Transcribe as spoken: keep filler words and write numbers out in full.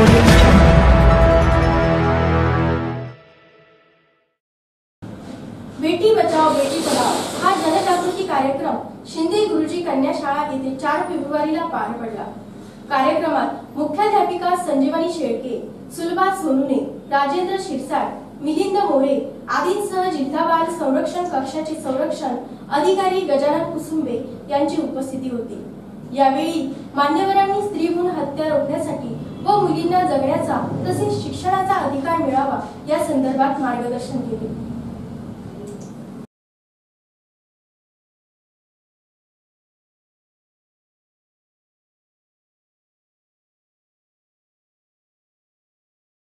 बेटी बचाओ बेटी पढाओ हा जनजागृती कार्यक्रम शिंदे गुरुजी कन्या शाळा येथे चार फेब्रुवारीला पार पडला। कार्यक्रमात मुख्याध्यापिका संजीवनी शेळके, सुलभा सोनुने, राजेंद्र शिरसाट, मिलिंद मोरे आदींसह जिल्हा बाल संरक्षण कक्षाचे संरक्षण अधिकारी गजानन कुसुंबे यांची उपस्थिती होती। यावेळी मान्यवरांनी स्त्री भ्रूण हत्या रोखण्यासाठी व मुलींना जगण्याचा तसेच शिक्षणाचा अधिकार मिळावा या संदर्भात मार्गदर्शन केले।